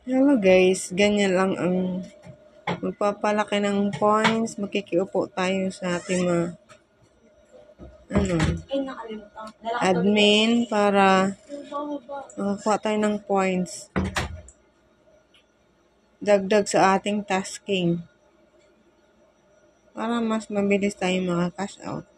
Hello guys, ganyan lang ang magpapalaki ng points. Makikiupo tayo sa ating mga admin para makakuha tayo ng points. Dagdag sa ating tasking para mas mabilis tayo maka-cash out.